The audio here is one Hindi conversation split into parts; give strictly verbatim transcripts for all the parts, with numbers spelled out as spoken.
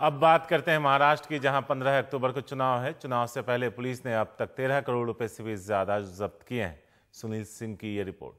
अब बात करते हैं महाराष्ट्र की, जहां पंद्रह अक्टूबर को चुनाव है। चुनाव से पहले पुलिस ने अब तक तेरह करोड़ रुपए से भी ज्यादा जब्त किए हैं। सुनील सिंह की ये रिपोर्ट।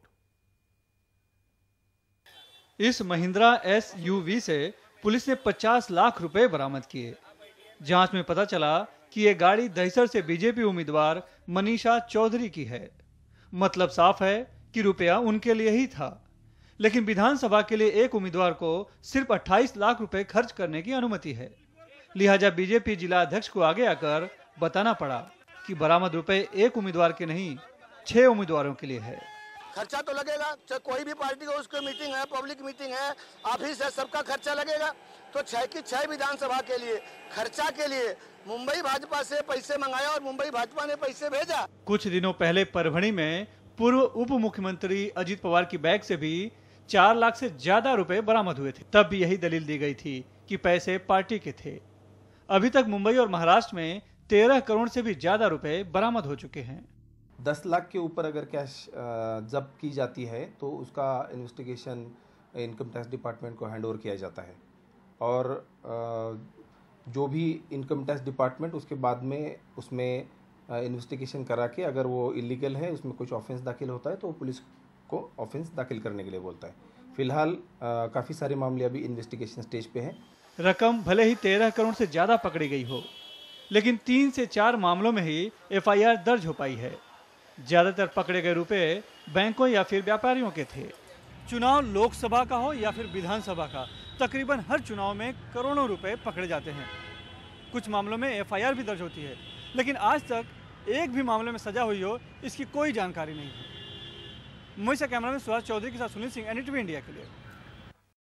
इस महिंद्रा एसयूवी से पुलिस ने पचास लाख रुपए बरामद किए। जांच में पता चला कि ये गाड़ी दहिसर से बीजेपी उम्मीदवार मनीषा चौधरी की है। मतलब साफ है कि रुपया उनके लिए ही था, लेकिन विधानसभा के लिए एक उम्मीदवार को सिर्फ अट्ठाईस लाख रुपए खर्च करने की अनुमति है। लिहाजा बीजेपी जिला अध्यक्ष को आगे आकर बताना पड़ा कि बरामद रुपए एक उम्मीदवार के नहीं, छह उम्मीदवारों के लिए है। खर्चा तो लगेगा, चाहे कोई भी पार्टी का उसकी मीटिंग है, पब्लिक मीटिंग है, ऑफिस है, सबका खर्चा लगेगा। तो छह की छह विधानसभा के लिए खर्चा के लिए मुंबई भाजपा से पैसे मंगाया और मुंबई भाजपा ने पैसे भेजा। कुछ दिनों पहले परभणी में पूर्व उप मुख्यमंत्री अजित पवार की बैग से भी चार लाख से ज्यादा रुपए बरामद हुए थे। तब भी यही दलील दी गई थी कि पैसे पार्टी के थे। अभी तक मुंबई और महाराष्ट्र में तेरह करोड़ से भी ज्यादा रुपए बरामद हो चुके हैं। दस लाख के ऊपर अगर कैश जब्त की जाती है तो उसका इन्वेस्टिगेशन इनकम टैक्स डिपार्टमेंट को हैंड ओवर किया जाता है, और जो भी इनकम टैक्स डिपार्टमेंट उसके बाद में उसमें इन्वेस्टिगेशन करा के अगर वो इलीगल है, उसमें कुछ ऑफेंस दाखिल होता है तो वो पुलिस को ऑफेंस दाखिल करने के लिए बोलता है। फिलहाल काफ़ी सारे मामले अभी इन्वेस्टिगेशन स्टेज पे हैं। रकम भले ही तेरह करोड़ से ज़्यादा पकड़ी गई हो, लेकिन तीन से चार मामलों में ही एफ आई आर दर्ज हो पाई है। ज़्यादातर पकड़े गए रुपए बैंकों या फिर व्यापारियों के थे। चुनाव लोकसभा का हो या फिर विधानसभा का, तकरीबन हर चुनाव में करोड़ों रुपए पकड़े जाते हैं। कुछ मामलों में एफ आई आर भी दर्ज होती है, लेकिन आज तक एक भी मामले में सजा हुई हो इसकी कोई जानकारी नहीं है। मुंबई से कैमरा में सुभाष चौधरी के साथ Sunil Singh, N D T V India के लिए।